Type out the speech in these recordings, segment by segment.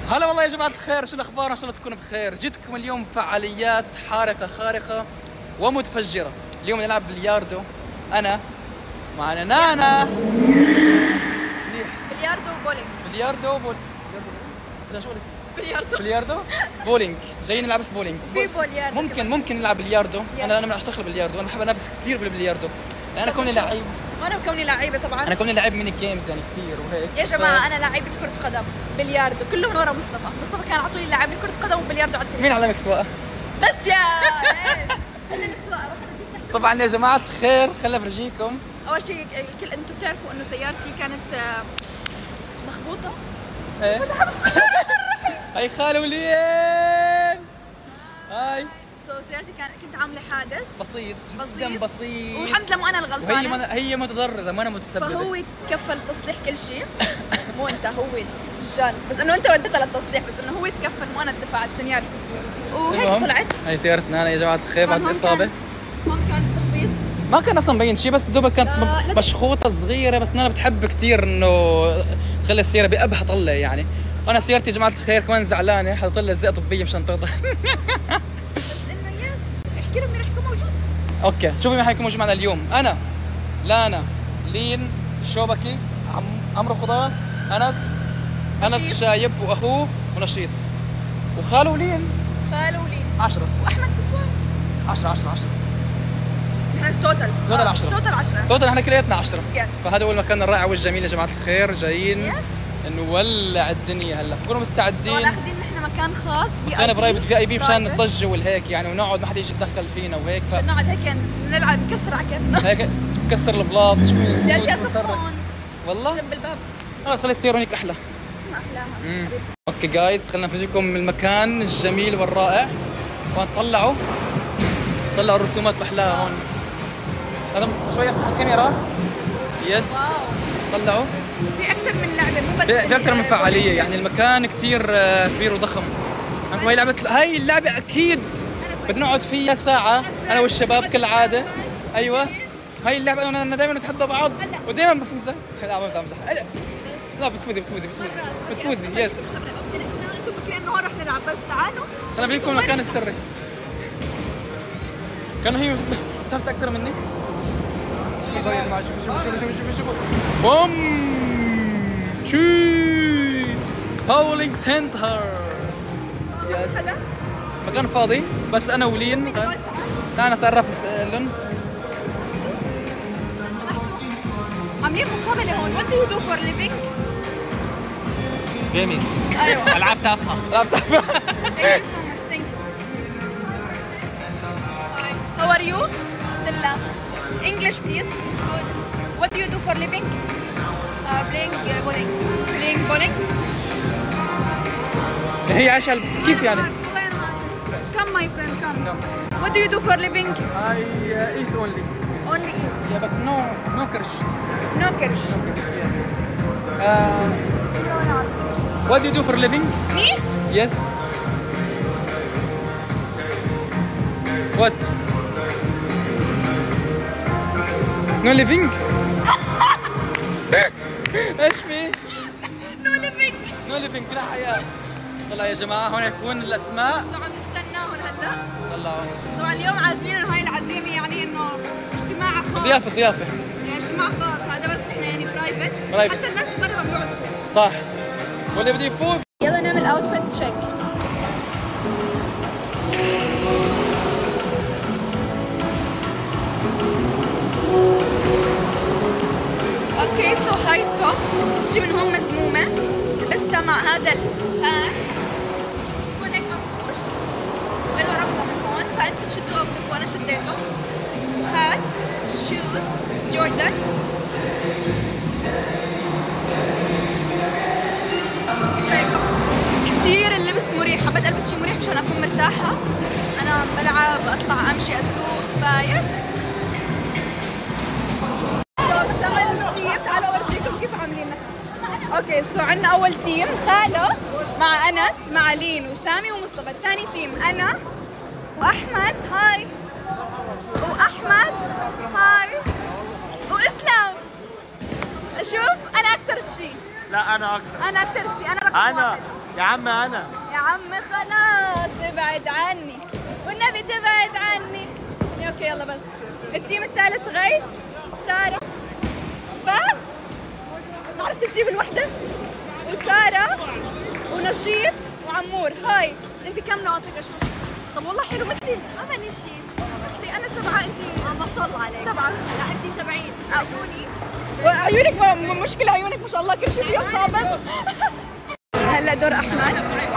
هلا والله يا جماعة الخير، شو الأخبار؟ إن شاء الله تكونوا بخير. جيتكم اليوم فعاليات حارقة خارقة ومتفجرة. اليوم نلعب بلياردو أنا معنا نانا. بلياردو وبولينج. بلياردو بولينج. جايين نلعب بس بولينج. في بولياردو ممكن نلعب بلياردو. أنا من أشتغل بالبلياردو، أنا بحب أنافس كثير بالبلياردو. أنا كوني لعيب. وانا كوني لعيبه طبعا. انا كوني لعيب ميني جيمز يعني كثير وهيك. يا جماعه انا لعيبه كره قدم، بلياردو، كله من ورا مصطفى كان على طول يلعب لي كره قدم وبلياردو على التليفون. مين علمك سواقه؟ بس يا السواقه. طبعا يا جماعه الخير خليني افرجيكم. اول شيء الكل انتم بتعرفوا انه سيارتي كانت مخبوطه. ايه هاي خالو لين. هاي سيارتي كنت عامله حادث بسيط جدا بسيط، والحمد لله مو انا الغلطانه، هي متضرره ما انا متسببه. فهو تكفل تصليح كل شيء. مو انت، هو الرجال، بس انه انت وديتها للتصليح، بس انه هو تكفل مو انا دفعت عشان يعرف. وهيك طلعت. هي سيارتنا انا يا جماعه الخير بعد الاصابه. هون كان تخبيط، ما كان اصلا مبين شيء، بس دوبك كانت مشخوطه صغيره، بس انا بتحب كثير انه خلي السياره بأبها طلع يعني. انا سيارتي يا جماعه الخير كمان زعلانه، حاطط لها زئه طبيه مشان ترضى. احكي لهم مين رح يكون موجود. اوكي شوفي مين حيكون موجود معنا اليوم. انا، لانا، لين، شوبكي، عمرو خضار، انس الشايب واخوه ونشيط وخالو لين. 10 واحمد كسواني 10. احنا توتال 10 توتال احنا كلياتنا 10. yes. فهذا هو المكان الرائع والجميل يا جماعه الخير، جايين نولع الدنيا هلا. فكونوا مستعدين. واخذين نحن مكان خاص في برايفت في اي بي مشان نضج والهيك يعني، ونقعد ما حدا يجي يتدخل فينا وهيك. عشان نقعد هيك يعني نلعب نكسر على كيفنا. هيك نكسر البلاط. يا شيخ صفون والله جنب الباب. خلص خلي السيارة هيك احلى. شو احلاها. اوكي جايز خلينا نفرجيكم المكان الجميل والرائع. طلعوا الرسومات باحلاها هون. هذا شوي امسح الكاميرا. يس واو. طلعوا في اكثر من لعبه، مو بس في اكثر من فعاليه يعني. المكان كثير كبير وضخم. هاي اللعبه اكيد بدنا نقعد فيها ساعه انا والشباب كالعاده. ايوه هاي اللعبه انا دائما نتحدى بعض ودائما بفوز. لا بمزح لا بتفوزي يس. انتم فاكرين انه هون رح نلعب، بس تعالوا انا بجيبكم المكان السري. كانوا هي بتحبس اكثر مني. شوفوا يا جماعه، شوفوا بوم شي بولينج سنتر. يس مكان فاضي بس انا ولين. تعال نتعرف لهم. عاملين مقابله هون. What do you do for living? جيمنج. ايوه العاب تافهه. Thank you so much. Thank you. How are you? Dilla. English please. Good. What do you do for living? Playing bowling. هي عايشه كيف يعني؟ Come my friend come. What do you do for living? I eat only. Only eat. Yeah, but no kirsch. No kirsch. What do you do for living? Me? Yes. What? No living? ايش في؟ No living. No living بلا حياة. طلع يا جماعة هون يكون الأسماء. شو عم نستناهم هلا؟ طلعوا. طبعا اليوم عازمين هاي العزيمة يعني انه اجتماع خاص. ضيافة يعني اجتماع خاص، هذا بس نحن يعني برايفت. حتى الناس برا بيقعدوا. صح. واللي بده يفوت. يلا نعمل اوتفيت تشيك. اوكي سو هاي التوب بتجي من هون مزمومة، لبستها مع هذا الهات بكون هيك منفوش وله ربطة من هون، فانت بتشدوه او بتخوه. انا شديته. هات شوز جوردن. شو رايكم؟ كثير اللبس مريح، حبيت البس شيء مريح مشان اكون مرتاحة. انا عم بلعب اطلع امشي اسوق فيس. اوكي سو عندنا اول تيم خالو مع انس مع لين وسامي ومصطفى. الثاني تيم انا واحمد هاي واحمد هاي واسلام. شوف انا اكثر شيء. لا انا اكثر. انا اكثر شيء. انا رقم واحد. يا عم انا يا عم خلاص ابعد عني والنبي تبعد عني. اوكي يلا بس. التيم الثالث غي، سارة، بس ما عرفت تجيب الوحدة، وسارة ونشيط وعمور. هاي انت كم نقطك اشوف؟ طب والله حلو مثلي. انا شيء مثلي انا 7 انت ما شاء الله عليك 7. لا انت 70. عيونك مشكلة، عيونك ما شاء الله كل شيء فيها صابت. هلا دور احمد.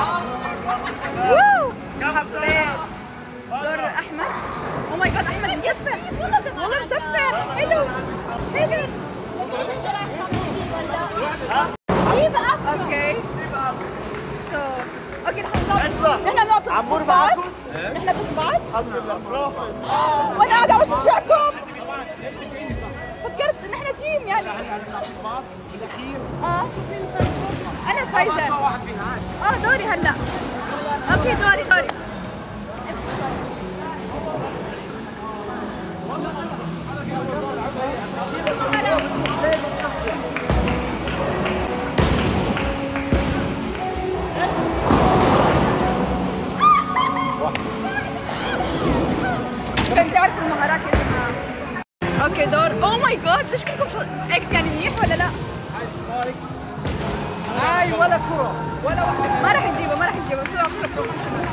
حبيت دور احمد. او ماي جاد احمد مسفح والله مسفح. حلو حلو. اوكي سو اوكي نحن بنعطي عمور بعض. معاكم؟ نحن ضد بعض. الحمد لله برافو. وانا قاعده عم اشجعكم. فكرت نحن تيم يعني. بالاخير شوف مين الفايز. انا فايزه. واحد فينا. دوري هلا. اوكي دوري. امسك شوي. عشان تعرفوا المهارات يا جماعه. اوكي دور. او ماي جاد ليش كلكم اكس يعني منيح ولا لا؟ هاي ولا كرة ولا واحدة. ما راح يجيبها سوي عصير بروفيشنال.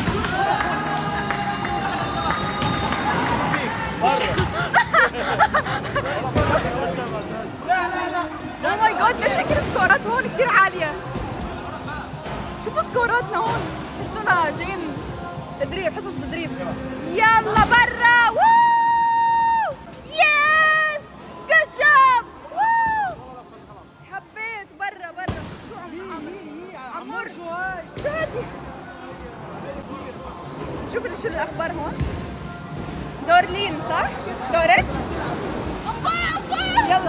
او ماي جاد ليش هيك السكورات هون كثير عالية؟ شوفوا سكوراتنا هون، حسونا جايين تدريب، حصص تدريب. يلا برا. ووو يس جود جوب. حبيت برا. شو عمور شو هادي؟ شوف الاخبار هون. دور لين صح؟ دورك؟ يلا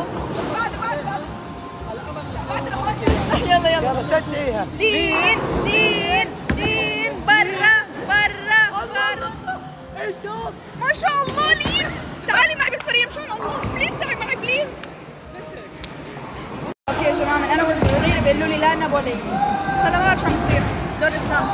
يلا شجعيها. لين برا. ما شاء الله لين. تعالي معي بالفريق مشان الله بليز، تعالي معي بليز. اوكي يا جماعه من انا وصغيره بيقولوا لي لا نابولي، بس انا ما بعرف شو عم يصير. دور اسلام.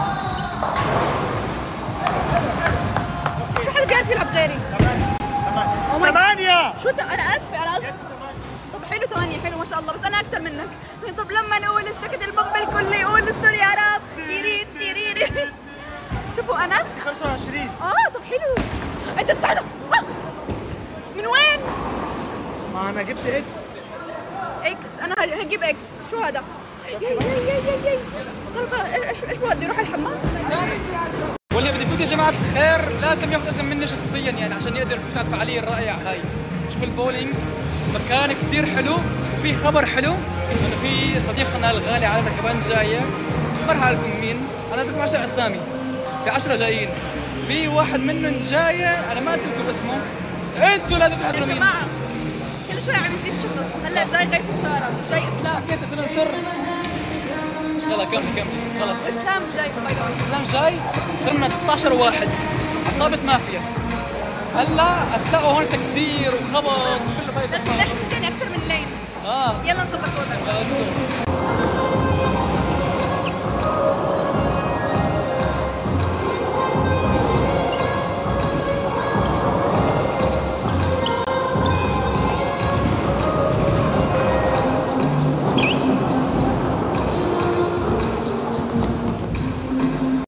شو حدا بيعرف يلعب غيري؟ تمام 8. شو انا اسفه طب حلو 8 حلو ما شاء الله، بس انا اكثر منك. طب لما نقول الجاكيت البوب الكل يقول استوري يا رب تيري. شوفوا انس 25. طب حلو. انت 9. من وين؟ ما انا جبت اكس. انا هجيب اكس. شو هذا؟ ياي غلطة. ايش بودي يروح الحمام؟ واللي بده يفوت يا جماعه الخير لازم ياخذ اذن مني شخصيا يعني عشان يقدر يفوت على الفعاليه الرائعه هاي. شوف البولينج مكان كثير حلو، وفي خبر حلو انه في صديقنا الغالي علينا كمان جايه. خبرها لكم مين؟ انا ذكر 10 اسامي، في 10 جايين، في واحد منهم جايه انا ما قلت لكم اسمه، انتوا لازم تحضروا يا مين. جماعة كل شوي عم يزيد شخص. هلا جاي غيث وسارة وجاي اسلام. حكيت اسلام سر. يلا كملي خلص. اسلام جاي. اسلام جاي. صرنا 16 واحد، عصابة مافيا. هلا هتلاقوا هون تكسير وخبط وكله فايدة. بس ليش يعني اكثر من لين. يلا نظبط وضع.